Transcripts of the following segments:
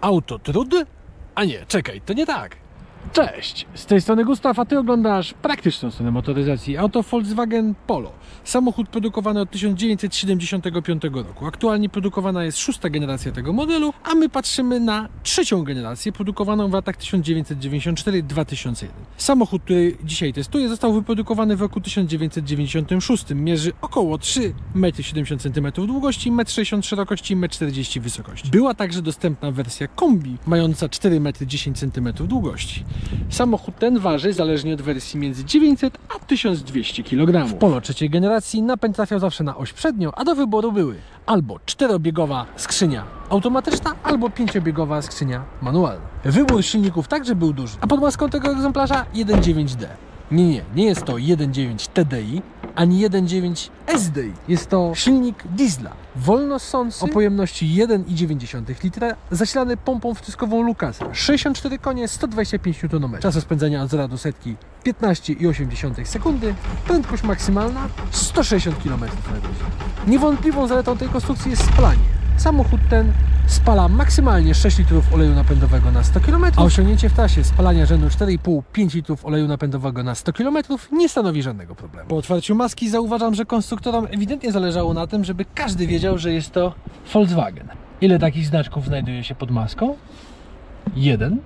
Autotrud? A nie, czekaj, to nie tak. Cześć, z tej strony Gustaw, a Ty oglądasz praktyczną stronę motoryzacji auto Volkswagen Polo. Samochód produkowany od 1975 roku. Aktualnie produkowana jest 6. generacja tego modelu, a my patrzymy na 3. generację produkowaną w latach 1994-2001. Samochód, który dzisiaj testuję, został wyprodukowany w roku 1996. Mierzy około 3,70 m długości, 1,60 m szerokości i 1,40 m wysokości. Była także dostępna wersja kombi, mająca 4,10 m długości. Samochód ten waży, zależnie od wersji, między 900 a 1200 kg. W Polo 3. generacji napęd trafiał zawsze na oś przednią, a do wyboru były albo 4-biegowa skrzynia automatyczna, albo 5-biegowa skrzynia manualna. Wybór silników także był duży, a pod maską tego egzemplarza 1.9D. Nie jest to 1.9 TDI, ani 1.9 SDI. Jest to silnik diesla, wolnossący, o pojemności 1,9 litra, zasilany pompą wciskową Lucasa. 64 konie, 125 Nm. Czas spędzania od 0 do setki 15,8 sekundy. Prędkość maksymalna 160 km/h. Niewątpliwą zaletą tej konstrukcji jest spalanie. Samochód ten spala maksymalnie 6 litrów oleju napędowego na 100 km, a osiągnięcie w trasie spalania rzędu 4,5-5 litrów oleju napędowego na 100 km nie stanowi żadnego problemu. Po otwarciu maski zauważam, że konstruktorom ewidentnie zależało na tym, żeby każdy wiedział, że jest to Volkswagen. Ile takich znaczków znajduje się pod maską? 1,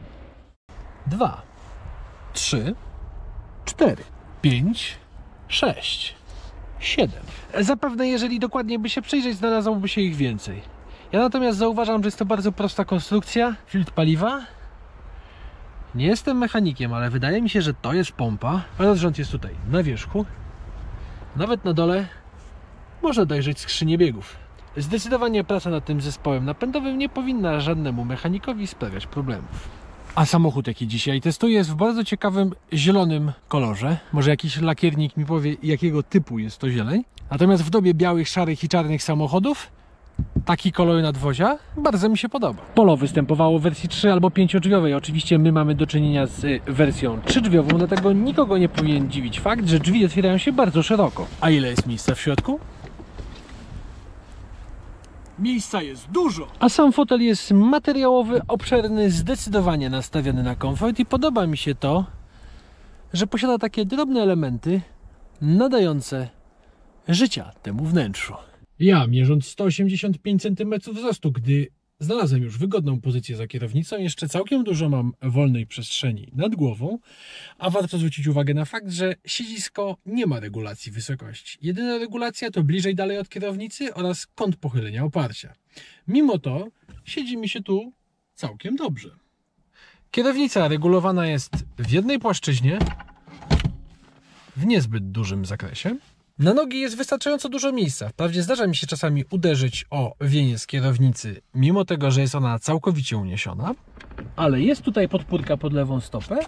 2, 3, 4, 5, 6, 7. Zapewne, jeżeli dokładnie by się przyjrzeć, znalazłoby się ich więcej. Ja natomiast zauważam, że jest to bardzo prosta konstrukcja. Filtr paliwa. Nie jestem mechanikiem, ale wydaje mi się, że to jest pompa. Rozrząd jest tutaj na wierzchu. Nawet na dole można dojrzeć skrzynię biegów. Zdecydowanie praca nad tym zespołem napędowym nie powinna żadnemu mechanikowi sprawiać problemów. A samochód, jaki dzisiaj testuję, jest w bardzo ciekawym zielonym kolorze. Może jakiś lakiernik mi powie, jakiego typu jest to zieleń. Natomiast w dobie białych, szarych i czarnych samochodów taki kolor nadwozia bardzo mi się podoba. Polo występowało w wersji 3 albo 5-drzwiowej. Oczywiście my mamy do czynienia z wersją 3-drzwiową, dlatego nikogo nie powinien dziwić fakt, że drzwi otwierają się bardzo szeroko. A ile jest miejsca w środku? Miejsca jest dużo! A sam fotel jest materiałowy, obszerny, zdecydowanie nastawiony na komfort i podoba mi się to, że posiada takie drobne elementy nadające życia temu wnętrzu. Ja, mierząc 185 cm wzrostu, gdy znalazłem już wygodną pozycję za kierownicą, jeszcze całkiem dużo mam wolnej przestrzeni nad głową, a warto zwrócić uwagę na fakt, że siedzisko nie ma regulacji wysokości. Jedyna regulacja to bliżej dalej od kierownicy oraz kąt pochylenia oparcia. Mimo to siedzi mi się tu całkiem dobrze. Kierownica regulowana jest w jednej płaszczyźnie, w niezbyt dużym zakresie. Na nogi jest wystarczająco dużo miejsca. Wprawdzie zdarza mi się czasami uderzyć o wieniec kierownicy, mimo tego, że jest ona całkowicie uniesiona. Ale jest tutaj podpórka pod lewą stopę,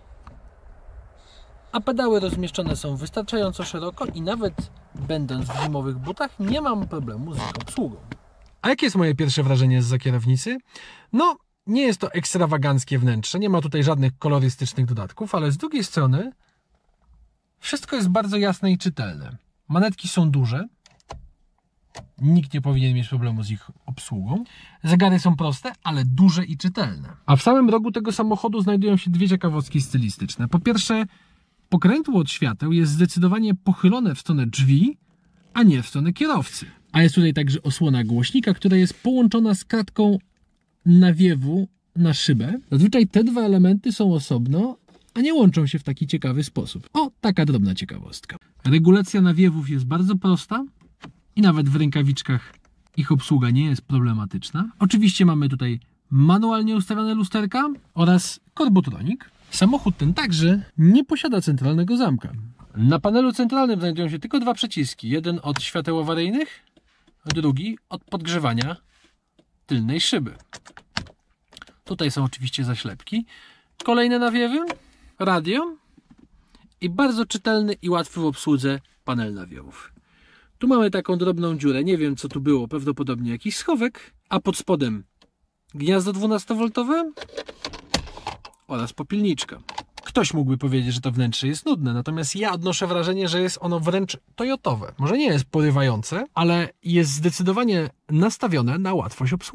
a pedały rozmieszczone są wystarczająco szeroko i nawet będąc w zimowych butach nie mam problemu z ich obsługą. A jakie jest moje pierwsze wrażenie zza kierownicy? No, nie jest to ekstrawaganckie wnętrze, nie ma tutaj żadnych kolorystycznych dodatków, ale z drugiej strony wszystko jest bardzo jasne i czytelne. Manetki są duże. Nikt nie powinien mieć problemu z ich obsługą. Zegary są proste, ale duże i czytelne. A w samym rogu tego samochodu znajdują się dwie ciekawostki stylistyczne. Po pierwsze, pokrętło od świateł jest zdecydowanie pochylone w stronę drzwi, a nie w stronę kierowcy. A jest tutaj także osłona głośnika, która jest połączona z kratką nawiewu na szybę. Zazwyczaj te dwa elementy są osobno, a nie łączą się w taki ciekawy sposób. O, taka drobna ciekawostka. Regulacja nawiewów jest bardzo prosta i nawet w rękawiczkach ich obsługa nie jest problematyczna. Oczywiście mamy tutaj manualnie ustawione lusterka oraz korbotronik. Samochód ten także nie posiada centralnego zamka. Na panelu centralnym znajdują się tylko dwa przyciski. Jeden od świateł awaryjnych, drugi od podgrzewania tylnej szyby. Tutaj są oczywiście zaślepki. Kolejne nawiewy, radio i bardzo czytelny i łatwy w obsłudze panel nawiewów. Tu mamy taką drobną dziurę, nie wiem co tu było, prawdopodobnie jakiś schowek, a pod spodem gniazdo 12V oraz popielniczka. Ktoś mógłby powiedzieć, że to wnętrze jest nudne, natomiast ja odnoszę wrażenie, że jest ono wręcz toyotowe. Może nie jest porywające, ale jest zdecydowanie nastawione na łatwość obsługi.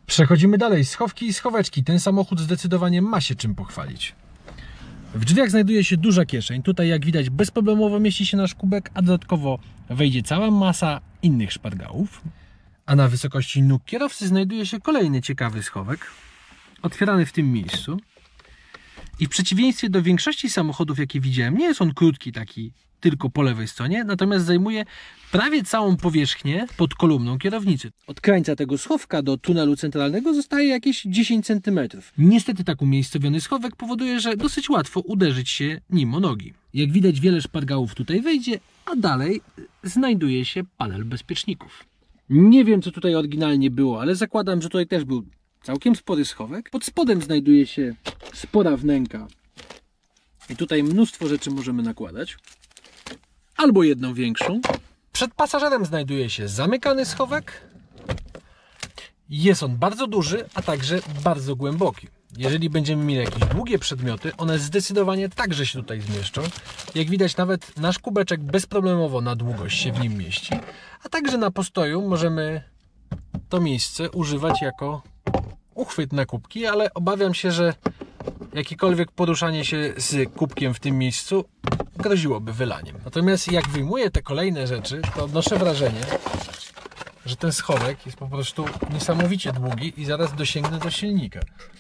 Przechodzimy dalej. Schowki i schoweczki. Ten samochód zdecydowanie ma się czym pochwalić. W drzwiach znajduje się duża kieszeń. Tutaj, jak widać, bezproblemowo mieści się nasz kubek, a dodatkowo wejdzie cała masa innych szpargałów. A na wysokości nóg kierowcy znajduje się kolejny ciekawy schowek, otwierany w tym miejscu. I w przeciwieństwie do większości samochodów, jakie widziałem, nie jest on krótki taki tylko po lewej stronie, natomiast zajmuje prawie całą powierzchnię pod kolumną kierownicy. Od krańca tego schowka do tunelu centralnego zostaje jakieś 10 cm. Niestety tak umiejscowiony schowek powoduje, że dosyć łatwo uderzyć się nim o nogi. Jak widać, wiele szpargałów tutaj wejdzie, a dalej znajduje się panel bezpieczników. Nie wiem, co tutaj oryginalnie było, ale zakładam, że tutaj też był całkiem spory schowek. Pod spodem znajduje się spora wnęka i tutaj mnóstwo rzeczy możemy nakładać. Albo jedną większą. Przed pasażerem znajduje się zamykany schowek. Jest on bardzo duży, a także bardzo głęboki. Jeżeli będziemy mieli jakieś długie przedmioty, one zdecydowanie także się tutaj zmieszczą. Jak widać, nawet nasz kubeczek bezproblemowo na długość się w nim mieści. A także na postoju możemy to miejsce używać jako uchwyt na kubki, ale obawiam się, że jakiekolwiek poruszanie się z kubkiem w tym miejscu groziłoby wylaniem. Natomiast jak wyjmuję te kolejne rzeczy, to odnoszę wrażenie, że ten schowek jest po prostu niesamowicie długi i zaraz dosięgnę do silnika.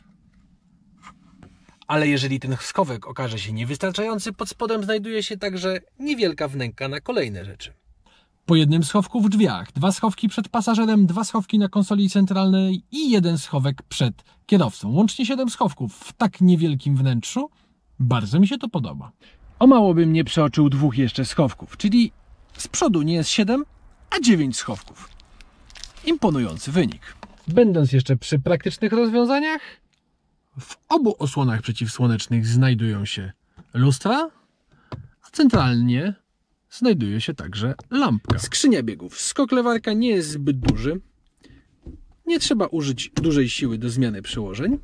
Ale jeżeli ten schowek okaże się niewystarczający, pod spodem znajduje się także niewielka wnęka na kolejne rzeczy. Po jednym schowku w drzwiach, 2 schowki przed pasażerem, 2 schowki na konsoli centralnej i 1 schowek przed kierowcą. Łącznie 7 schowków w tak niewielkim wnętrzu. Bardzo mi się to podoba. O mało bym nie przeoczył 2 jeszcze schowków, czyli z przodu nie jest 7, a 9 schowków. Imponujący wynik. Będąc jeszcze przy praktycznych rozwiązaniach, w obu osłonach przeciwsłonecznych znajdują się lustra, a centralnie znajduje się także lampka. Skrzynia biegów. Skok lewarka nie jest zbyt duży. Nie trzeba użyć dużej siły do zmiany przełożeń.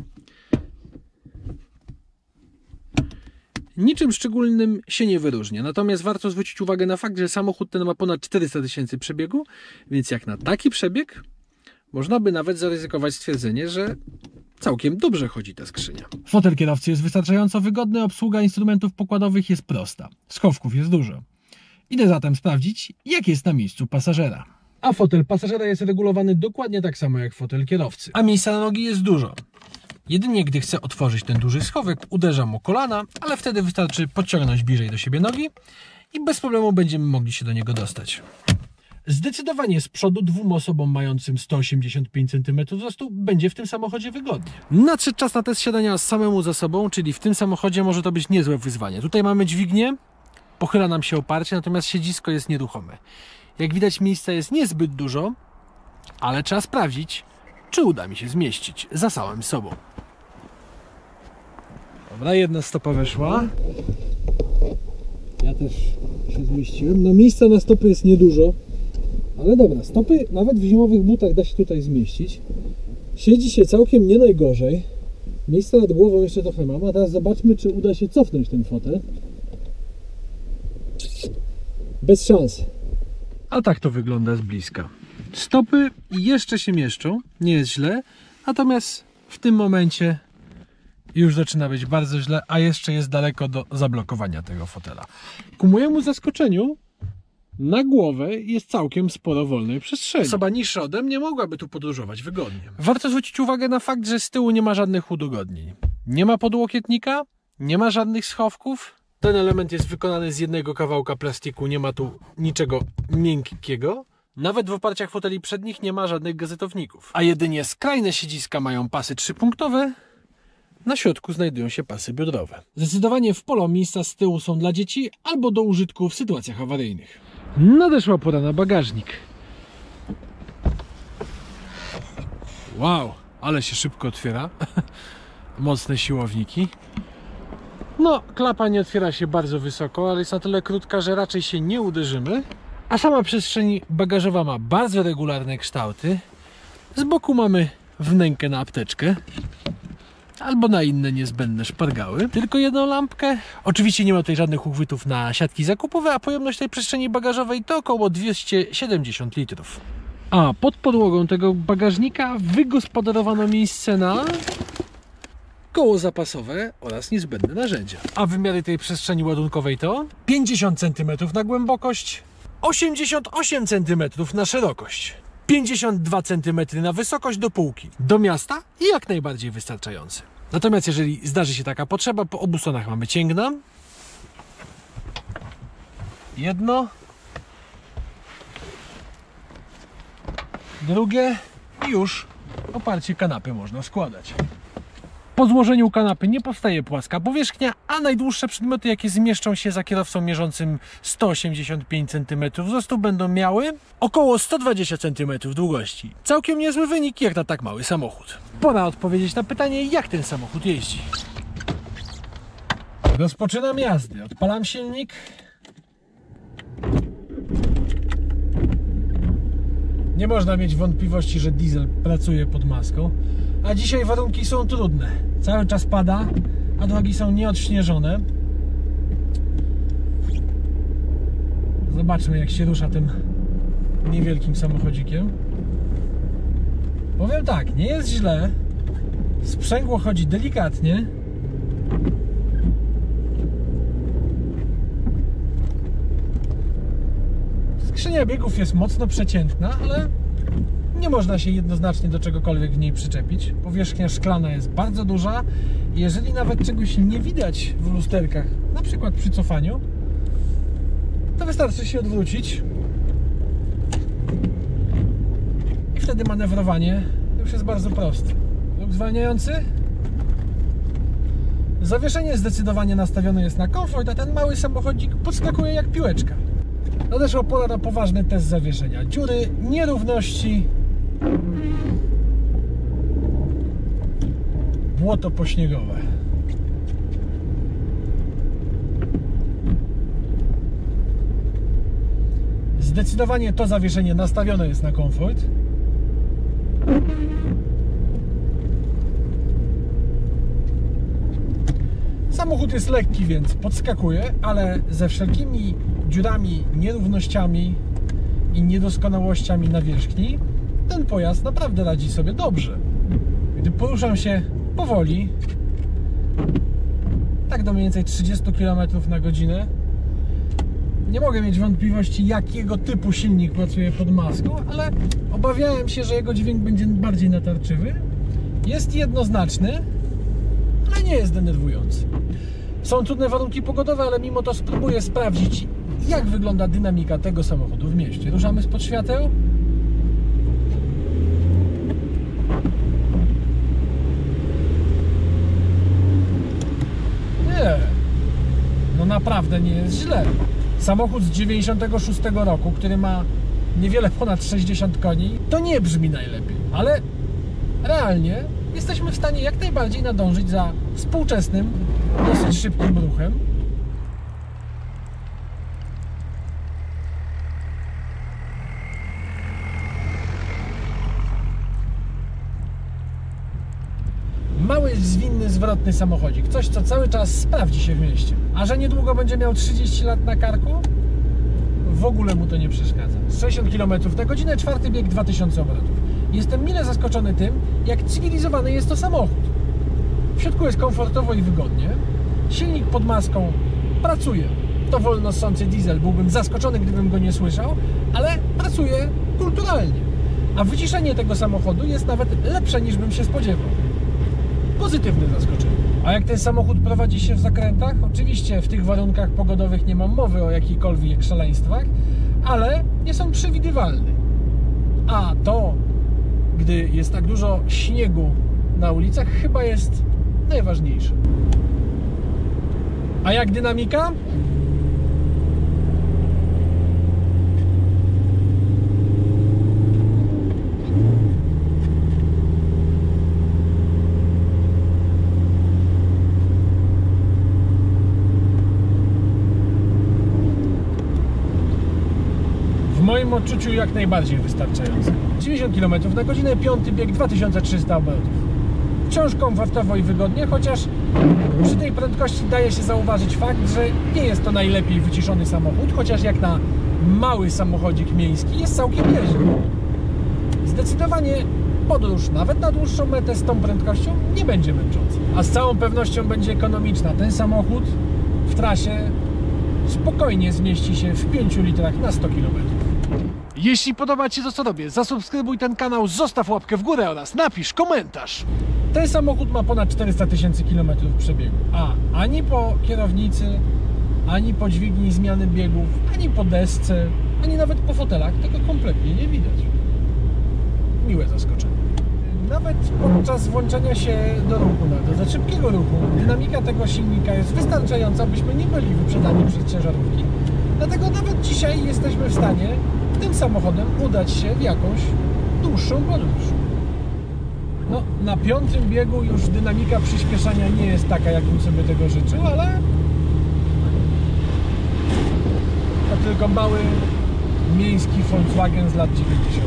Niczym szczególnym się nie wyróżnia. Natomiast warto zwrócić uwagę na fakt, że samochód ten ma ponad 400 000 przebiegu, więc jak na taki przebieg można by nawet zaryzykować stwierdzenie, że całkiem dobrze chodzi ta skrzynia. Fotel kierowcy jest wystarczająco wygodny, obsługa instrumentów pokładowych jest prosta. Schowków jest dużo. Idę zatem sprawdzić, jak jest na miejscu pasażera. A fotel pasażera jest regulowany dokładnie tak samo jak fotel kierowcy. A miejsca na nogi jest dużo. Jedynie gdy chcę otworzyć ten duży schowek, uderzam o kolana, ale wtedy wystarczy podciągnąć bliżej do siebie nogi i bez problemu będziemy mogli się do niego dostać. Zdecydowanie z przodu 2 osobom mającym 185 cm wzrostu będzie w tym samochodzie wygodnie. Nadszedł czas na test siadania samemu za sobą, czyli w tym samochodzie może to być niezłe wyzwanie. Tutaj mamy dźwignię, pochyla nam się oparcie, natomiast siedzisko jest nieruchome. Jak widać, miejsca jest niezbyt dużo, ale trzeba sprawdzić, czy uda mi się zmieścić za samym sobą. Dobra, 1 stopa weszła. Ja też się zmieściłem. No miejsca na stopy jest niedużo, ale dobra, stopy nawet w zimowych butach da się tutaj zmieścić. Siedzi się całkiem nie najgorzej. Miejsca nad głową jeszcze trochę mam, a teraz zobaczmy, czy uda się cofnąć ten fotel. Bez szans. A tak to wygląda z bliska. Stopy jeszcze się mieszczą, nie jest źle, natomiast w tym momencie już zaczyna być bardzo źle, a jeszcze jest daleko do zablokowania tego fotela. Ku mojemu zaskoczeniu na głowę jest całkiem sporo wolnej przestrzeni. Osoba niższa ode mnie mogłaby tu podróżować wygodnie. Warto zwrócić uwagę na fakt, że z tyłu nie ma żadnych udogodnień. Nie ma podłokietnika, nie ma żadnych schowków. Ten element jest wykonany z jednego kawałka plastiku, nie ma tu niczego miękkiego. Nawet w oparciach foteli przednich nie ma żadnych gazetowników. A jedynie skrajne siedziska mają pasy 3-punktowe. Na środku znajdują się pasy biodrowe. Zdecydowanie w Polo miejsca z tyłu są dla dzieci albo do użytku w sytuacjach awaryjnych. Nadeszła pora na bagażnik. Wow, ale się szybko otwiera. Mocne siłowniki. No, klapa nie otwiera się bardzo wysoko, ale jest na tyle krótka, że raczej się nie uderzymy. A sama przestrzeń bagażowa ma bardzo regularne kształty. Z boku mamy wnękę na apteczkę albo na inne niezbędne szpargały. Tylko jedną lampkę. Oczywiście nie ma tutaj żadnych uchwytów na siatki zakupowe, a pojemność tej przestrzeni bagażowej to około 270 litrów. A pod podłogą tego bagażnika wygospodarowano miejsce na koło zapasowe oraz niezbędne narzędzia. A wymiary tej przestrzeni ładunkowej to 50 cm na głębokość, 88 cm na szerokość, 52 cm na wysokość do półki. Do miasta jak najbardziej wystarczający. Natomiast jeżeli zdarzy się taka potrzeba, po obu stronach mamy cięgna. Jedno, drugie i już oparcie kanapy można składać. Po złożeniu kanapy nie powstaje płaska powierzchnia, a najdłuższe przedmioty, jakie zmieszczą się za kierowcą mierzącym 185 cm wzrostu, będą miały około 120 cm długości. Całkiem niezły wynik jak na tak mały samochód. Pora odpowiedzieć na pytanie, jak ten samochód jeździ. Rozpoczynam jazdę. Odpalam silnik. Nie można mieć wątpliwości, że diesel pracuje pod maską. A dzisiaj warunki są trudne. Cały czas pada, a drogi są nieodśnieżone. Zobaczmy, jak się rusza tym niewielkim samochodzikiem. Powiem tak, nie jest źle. Sprzęgło chodzi delikatnie. Skrzynia biegów jest mocno przeciętna, ale nie można się jednoznacznie do czegokolwiek w niej przyczepić. Powierzchnia szklana jest bardzo duża. Jeżeli nawet czegoś nie widać w lusterkach, na przykład przy cofaniu, to wystarczy się odwrócić i wtedy manewrowanie już jest bardzo proste. Ruch zwalniający. Zawieszenie zdecydowanie nastawione jest na komfort, a ten mały samochodzik podskakuje jak piłeczka. Nadeszła pora na poważny test zawieszenia. Dziury, nierówności, błoto pośniegowe. Zdecydowanie to zawieszenie nastawione jest na komfort. Samochód jest lekki, więc podskakuje, ale ze wszelkimi dziurami, nierównościami i niedoskonałościami nawierzchni ten pojazd naprawdę radzi sobie dobrze. Gdy poruszam się powoli, tak do mniej więcej 30 km na godzinę, nie mogę mieć wątpliwości, jakiego typu silnik pracuje pod maską, ale obawiałem się, że jego dźwięk będzie bardziej natarczywy. Jest jednoznaczny, ale nie jest denerwujący. Są trudne warunki pogodowe, ale mimo to spróbuję sprawdzić, jak wygląda dynamika tego samochodu w mieście. Ruszamy spod świateł. Nie, no naprawdę nie jest źle. Samochód z 96 roku, który ma niewiele ponad 60 koni, to nie brzmi najlepiej, ale realnie jesteśmy w stanie jak najbardziej nadążyć za współczesnym, dosyć szybkim ruchem. Mały, zwinny, zwrotny samochodzik. Coś, co cały czas sprawdzi się w mieście. A że niedługo będzie miał 30 lat na karku, w ogóle mu to nie przeszkadza. 60 km na godzinę, czwarty bieg, 2000 obrotów. Jestem mile zaskoczony tym, jak cywilizowany jest to samochód. W środku jest komfortowo i wygodnie. Silnik pod maską pracuje. To wolno ssący diesel. Byłbym zaskoczony, gdybym go nie słyszał, ale pracuje kulturalnie. A wyciszenie tego samochodu jest nawet lepsze, niż bym się spodziewał. Pozytywne zaskoczenie. A jak ten samochód prowadzi się w zakrętach? Oczywiście w tych warunkach pogodowych nie mam mowy o jakichkolwiek szaleństwach, ale nie są przewidywalne. A to, gdy jest tak dużo śniegu na ulicach, chyba jest najważniejsze. A jak dynamika? W moim odczuciu jak najbardziej wystarczający. 90 km na godzinę, piąty bieg, 2300 obrotów. Wciąż komfortowo i wygodnie, chociaż przy tej prędkości daje się zauważyć fakt, że nie jest to najlepiej wyciszony samochód, chociaż jak na mały samochodzik miejski jest całkiem nieźle. Zdecydowanie podróż, nawet na dłuższą metę z tą prędkością, nie będzie męcząca. A z całą pewnością będzie ekonomiczna. Ten samochód w trasie spokojnie zmieści się w 5 litrach na 100 km. Jeśli podoba Ci to, co robię, zasubskrybuj ten kanał, zostaw łapkę w górę oraz napisz komentarz. Ten samochód ma ponad 400 000 km przebiegu, a ani po kierownicy, ani po dźwigni zmiany biegów, ani po desce, ani nawet po fotelach tego kompletnie nie widać. Miłe zaskoczenie. Nawet podczas włączenia się do ruchu, do za szybkiego ruchu, dynamika tego silnika jest wystarczająca, byśmy nie byli wyprzedzani przez ciężarówki. Dlatego nawet dzisiaj jesteśmy w stanie tym samochodem udać się w jakąś dłuższą podróż. No, na 5. biegu już dynamika przyspieszania nie jest taka, jakbym sobie tego życzył, ale to tylko mały miejski Volkswagen z lat 90.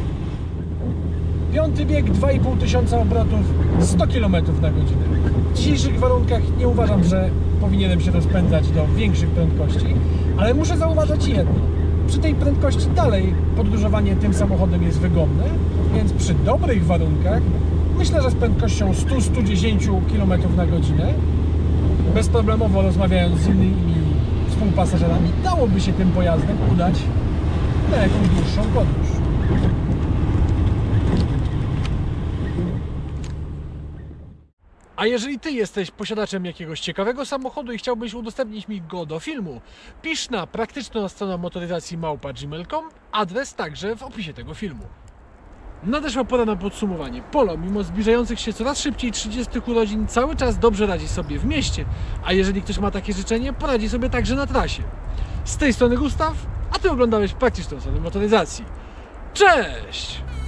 5. bieg, 2500 obrotów, 100 km na godzinę. W dzisiejszych warunkach nie uważam, że powinienem się rozpędzać do większych prędkości, ale muszę zauważyć jedno. Przy tej prędkości dalej podróżowanie tym samochodem jest wygodne, więc przy dobrych warunkach myślę, że z prędkością 100-110 km na godzinę, bezproblemowo rozmawiając z innymi współpasażerami, dałoby się tym pojazdem udać na jakąś dłuższą podróż. A jeżeli Ty jesteś posiadaczem jakiegoś ciekawego samochodu i chciałbyś udostępnić mi go do filmu, pisz na praktyczną stronę motoryzacji @gmail.com, adres także w opisie tego filmu. Nadeszła pora na podsumowanie. Polo, mimo zbliżających się coraz szybciej 30 urodzin, cały czas dobrze radzi sobie w mieście, a jeżeli ktoś ma takie życzenie, poradzi sobie także na trasie. Z tej strony Gustaw, a Ty oglądałeś praktyczną stronę motoryzacji. Cześć!